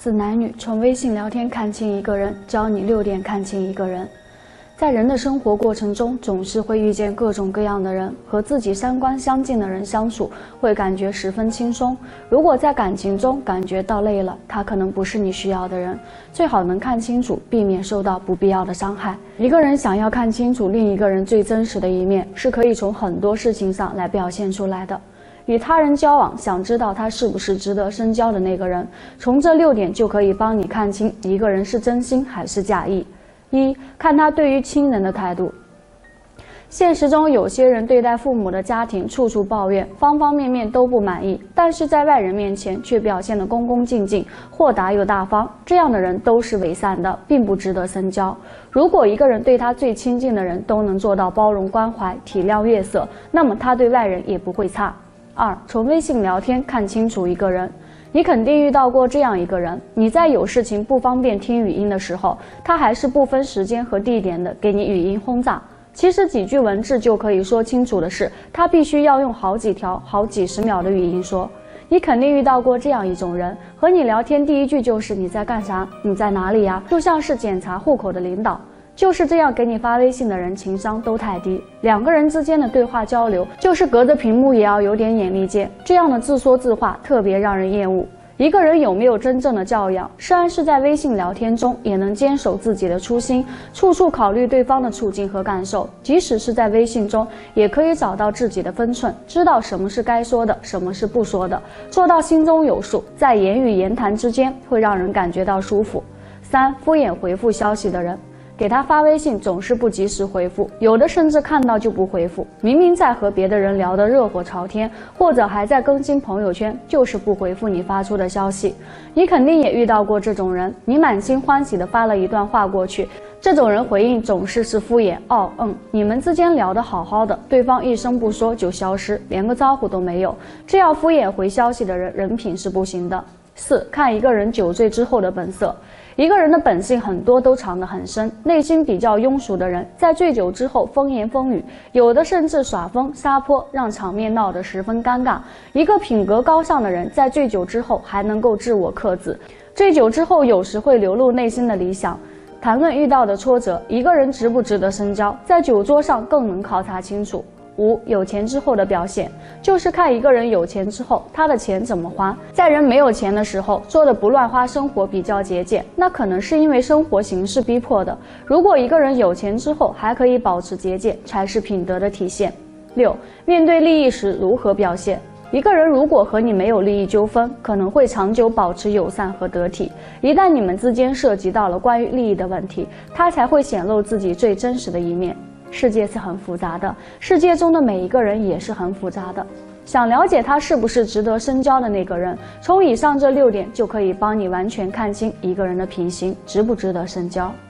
4男女从微信聊天看清一个人，教你6点看清一个人。在人的生活过程中，总是会遇见各种各样的人，和自己三观相近的人相处，会感觉十分轻松。如果在感情中感觉到累了，他可能不是你需要的人，最好能看清楚，避免受到不必要的伤害。一个人想要看清楚另一个人最真实的一面，是可以从很多事情上来表现出来的。与他人交往，想知道他是不是值得深交的那个人，从这6点就可以帮你看清一个人是真心还是假意。1. 看他对于亲人的态度。现实中有些人对待父母的家庭处处抱怨，方方面面都不满意，但是在外人面前却表现得恭恭敬敬，豁达又大方，这样的人都是伪善的，并不值得深交。如果一个人对他最亲近的人都能做到包容关怀、体谅月色，那么他对外人也不会差。2. 从微信聊天看清楚一个人。你肯定遇到过这样一个人，你在有事情不方便听语音的时候，他还是不分时间和地点的给你语音轰炸。其实几句文字就可以说清楚的事，他必须要用好几条、好几十秒的语音说。你肯定遇到过这样一种人，和你聊天第一句就是你在干啥？你在哪里呀？就像是检查户口的领导。就是这样给你发微信的人，情商都太低。2个人之间的对话交流，就是隔着屏幕也要有点眼力见，这样的自说自话特别让人厌恶。一个人有没有真正的教养，虽然是在微信聊天中，也能坚守自己的初心，处处考虑对方的处境和感受。即使是在微信中，也可以找到自己的分寸，知道什么是该说的，什么是不说的，做到心中有数，在言语言谈之间会让人感觉到舒服。3. 敷衍回复消息的人。给他发微信总是不及时回复，有的甚至看到就不回复，明明在和别的人聊得热火朝天，或者还在更新朋友圈，就是不回复你发出的消息。你肯定也遇到过这种人，你满心欢喜地发了一段话过去，这种人回应总是敷衍，你们之间聊得好好的，对方一声不说就消失，连个招呼都没有，这样敷衍回消息的人，人品是不行的。4. 看一个人酒醉之后的本色。一个人的本性很多都藏得很深，内心比较庸俗的人，在醉酒之后风言风语，有的甚至耍疯撒泼，让场面闹得十分尴尬。一个品格高尚的人，在醉酒之后还能够自我克制，醉酒之后有时会流露内心的理想。谈论遇到的挫折，一个人值不值得深交，在酒桌上更能考察清楚。5. 有钱之后的表现，就是看一个人有钱之后，他的钱怎么花。在人没有钱的时候，做的不乱花生活比较节俭，那可能是因为生活形势逼迫的。如果一个人有钱之后还可以保持节俭，才是品德的体现。6. 面对利益时如何表现。一个人如果和你没有利益纠纷，可能会长久保持友善和得体。一旦你们之间涉及到了关于利益的问题，他才会显露自己最真实的一面。世界是很复杂的，世界中的每一个人也是很复杂的。想了解他是不是值得深交的那个人，从以上这6点就可以帮你完全看清一个人的品行值不值得深交。